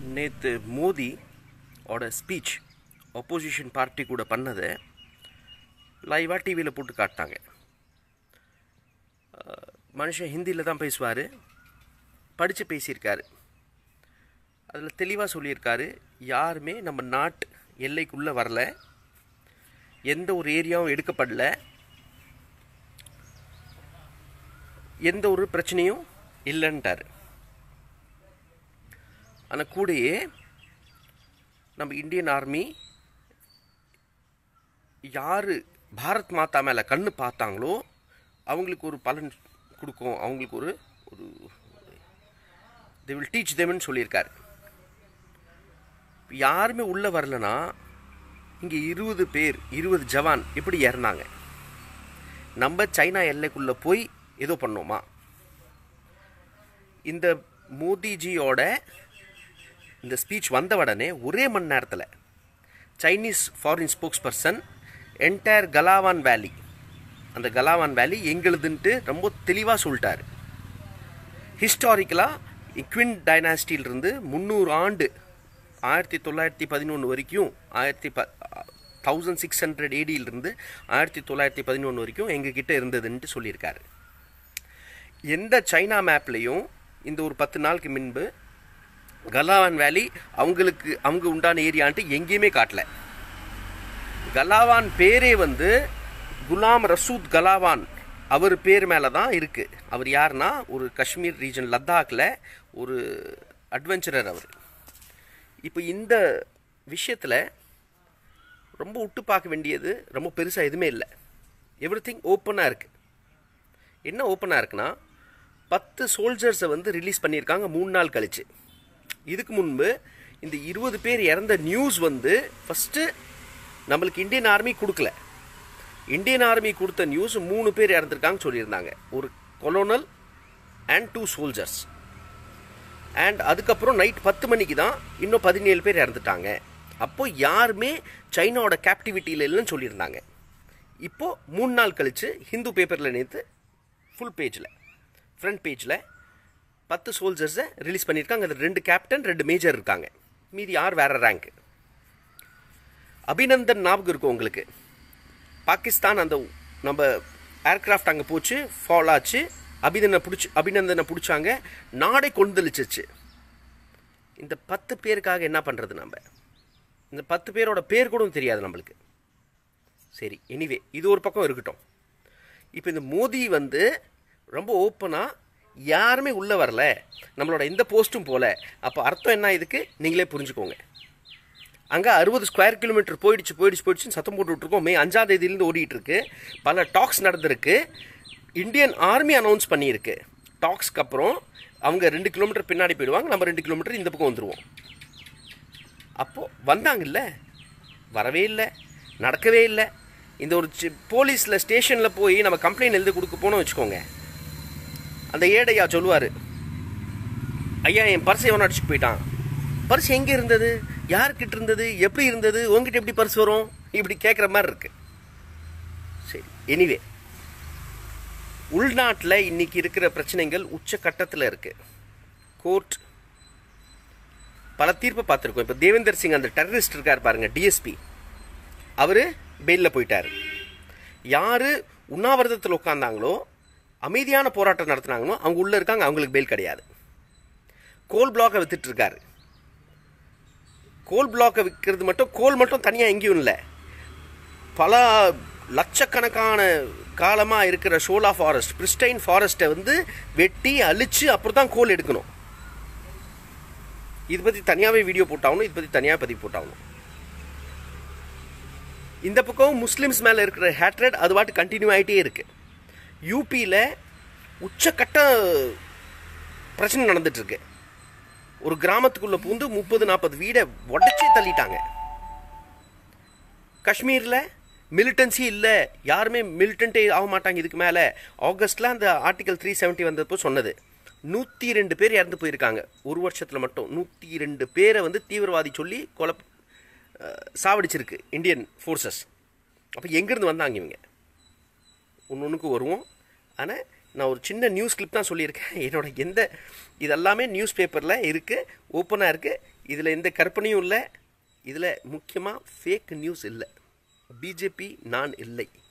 நேற்று மோடி ஓட speech opposition party கூட பண்ணதை லைவாக டிவியில் போட்டு காட்டினாங்க. மனுஷன் ஹிந்தியில் தான் பேசுவார், படித்து பேசியிருக்காரு. அதில் தெளிவாக சொல்லியிருக்காரு, யாருமே நம்ம நாட்டு எல்லைக்குள்ளே வரல, எந்த ஒரு ஏரியாவும் எடுக்கப்படல, எந்த ஒரு பிரச்சனையும் இல்லைன்ட்டார். ஆனால் கூடயே நம்ம இந்தியன் ஆர்மி யார் பாரத் மாதா மேலே கண்ணு பார்த்தாங்களோ அவங்களுக்கு ஒரு பலன் கொடுக்கும், அவங்களுக்கு ஒரு they will teach themன்னு சொல்லியிருக்காரு. யாருமே உள்ளே வரலனா இங்கே 20 பேர் 20 ஜவான் எப்படி இறந்தாங்க? நம்ம சைனா எல்லைக்குள்ளே போய் ஏதோ பண்ணோமா? இந்த மோடிஜியோட இந்த ஸ்பீச் வந்த உடனே ஒரே மணி நேரத்தில் Chinese foreign spokesperson entire Galwan valley, அந்த கலாவான் வேலி எங்களுதுன்ட்டு ரொம்ப தெளிவாக சொல்லிட்டார். ஹிஸ்டாரிக்கலாக குவின் டைனாஸ்டியிலிருந்து 300 ஆண்டு 1911 வரைக்கும் 1600 ADயிலிருந்து 1911 வரைக்கும் எங்ககிட்ட இருந்ததுன்ட்டு சொல்லியிருக்காரு. எந்த சைனா மேப்லேயும் இந்த ஒரு 10 நாளுக்கு முன்பு கலாவான் வேலி அவங்க உண்டான ஏரியான்ட்டு எங்கேயுமே காட்டல. கலாவான் பேரே குலாம் ரசூத் கலாவான் அவர் பேர் மேலே தான் இருக்குது. அவர் யாருன்னா ஒரு காஷ்மீர் ரீஜன் லத்தாக்கில் ஒரு அட்வென்ச்சரர் அவர். இப்போ இந்த விஷயத்தில் ரொம்ப விட்டு பார்க்க வேண்டியது ரொம்ப பெருசாக எதுவுமே இல்லை. எவ்ரிதிங் ஓப்பனாக இருக்குது. என்ன ஓப்பனாக இருக்குன்னா 10 சோல்ஜர்ஸை ரிலீஸ் பண்ணியிருக்காங்க 3 நாள் கழிச்சு. இதுக்கு முன்பு இந்த 20 பேர் இறந்த நியூஸ் ஃபஸ்ட்டு நம்மளுக்கு இந்தியன் ஆர்மி கொடுக்கல. இந்தியன் ஆர்மி கொடுத்த நியூஸ் 3 பேர் இறந்துருக்காங்கன்னு சொல்லியிருந்தாங்க, ஒரு கொலோனல் அண்ட் 2 சோல்ஜர்ஸ். அண்ட் அதுக்கப்புறம் நைட் 10 மணிக்கு தான் இன்னும் 17 பேர் இறந்துட்டாங்க. அப்போது யாருமே சைனாவோட கேப்டிவிட்டியில் இல்லைன்னு சொல்லியிருந்தாங்க. இப்போது 3 நாள் கழித்து ஹிந்து பேப்பரில் நேற்று ஃபுல் பேஜில் ஃப்ரண்ட் பேஜில் 10 சோல்ஜர்ஸை ரிலீஸ் பண்ணியிருக்காங்க. அதில் 2 கேப்டன் 2 மேஜர் இருக்காங்க, மீதி யார் வேறு ரேங்க். அபிநந்தன் ஞாபகம் இருக்கும் உங்களுக்கு? பாகிஸ்தான் அந்த நம்ம ஏர்க்ராஃப்ட் அங்கே போச்சு, ஃபால் ஆச்சு, அபிநந்தனை பிடிச்சாங்க, நாடே கொந்தளிச்சிச்சு. இந்த 10 பேருக்காக என்ன பண்ணுறது? நம்ம இந்த 10 பேரோட பேர் கூட தெரியாது நம்மளுக்கு. சரி, எனிவே இது ஒரு பக்கம் இருக்கட்டும். இப்போ இந்த மோடி ரொம்ப ஓப்பனாக யாருமே உள்ளே வரல, நம்மளோட எந்த போஸ்ட்டும் போகல. அப்போ அர்த்தம் என்ன இதுக்கு நீங்களே புரிஞ்சுக்கோங்க. அங்கே 60 ஸ்கொயர் கிலோமீட்டர் போயிடுச்சுன்னு சத்தம் போட்டுட்ருக்கோம். மே 5ஆம் தேதியிலேருந்து ஓடிட்டுருக்கு. பல டாக்ஸ் நடந்திருக்கு. இந்தியன் ஆர்மி அனௌன்ஸ் பண்ணியிருக்கு, டாக்ஸ்க்கு அப்புறம் அவங்க 2 கிலோமீட்டர் பின்னாடி போயிடுவாங்க, நம்ம 2 கிலோமீட்டர் இந்த பக்கம் வந்துடுவோம். அப்போது வந்தாங்கல்ல, வரவே இல்லை, நடக்கவே இல்லை. இந்த ஒரு போலீஸில் ஸ்டேஷனில் போய் நம்ம கம்ப்ளைண்ட் எழுதி கொடுக்க போனோம் வச்சுக்கோங்க, அந்த ஏடையா சொல்லுவார், ஐயா என் பர்ஸை எவனோ அடிச்சுட்டு போயிட்டான். பர்ஸ் எங்கே இருந்தது, யார்கிட்ட இருந்தது, எப்படி இருந்தது, உங்ககிட்ட எப்படி பர்ஸ் வரும், இப்படி கேட்குற மாதிரி இருக்கு. சரி, எனிவே உள்நாட்டில் இன்னைக்கு இருக்கிற பிரச்சனைகள் உச்சக்கட்டத்தில் இருக்குது. கோர்ட் பல தீர்ப்பை பார்த்துருக்கோம். இப்போ தேவேந்தர் சிங் அந்த டெரரிஸ்ட் இருக்கார் பாருங்க, டிஎஸ்பி, அவர் பெயிலில் போயிட்டார். யார் உண்ணாவிரதத்தில் உட்காந்தாங்களோ, அமைதியான போராட்டம் நடத்துனாங்களோ அவங்க உள்ளே இருக்காங்க, அவங்களுக்கு பெயில் கிடையாது. கோல் பிளாக்கை வித்துட்ருக்காரு. கோல் பிளாக்கை விற்கிறது மட்டும், கோல் மட்டும் தனியாக எங்கேயும் இல்லை, பல லட்சக்கணக்கான காலமாக இருக்கிற ஷோலா ஃபாரஸ்ட், பிரிஸ்டைன் ஃபாரஸ்ட்டை வெட்டி அழித்து அப்புறம் தான் கோல் எடுக்கணும். இது பற்றி தனியாகவே வீடியோ போட்டாகணும், இது பற்றி தனியாக பதிவு போட்டாகணும். இந்த பக்கம் முஸ்லிம்ஸ் மேலே இருக்கிற ஹேட்ரட் அது பாட்டு கண்டினியூ ஆகிட்டே இருக்குது. யூபியில் உச்சக்கட்ட பிரச்சனை நடந்துட்டுருக்கு. ஒரு கிராமத்துக்குள்ளே பூந்து 30-40 வீடை உடச்சி தள்ளிட்டாங்க. காஷ்மீரில் மிலிட்டன்சி இல்லை, யாருமே மிலிட்டன்ட்டே ஆக மாட்டாங்க இதுக்கு மேலே. ஆகஸ்ட்டில் அந்த ஆர்டிகல் 370 வந்தப்போ சொன்னது. 102 பேர் இறந்து போயிருக்காங்க ஒரு வருஷத்தில் மட்டும். 102 பேரை தீவிரவாதி சொல்லி சாவடிச்சிருக்கு இந்தியன் ஃபோர்ஸஸ். அப்போ எங்கேருந்து வந்தாங்க இவங்க? ஒன்றுக்கு வருவோம். ஆனால் நான் ஒரு சின்ன நியூஸ் கிளிப் தான் சொல்லியிருக்கேன். என்னோட இதெல்லாமே நியூஸ் பேப்பரில் இருக்குது, ஓப்பனாக இருக்குது. இதில் எந்த கற்பனையும் இல்லை. இதில் முக்கியமாக ஃபேக் நியூஸ் இல்லை. பிஜேபி நான் இல்லை.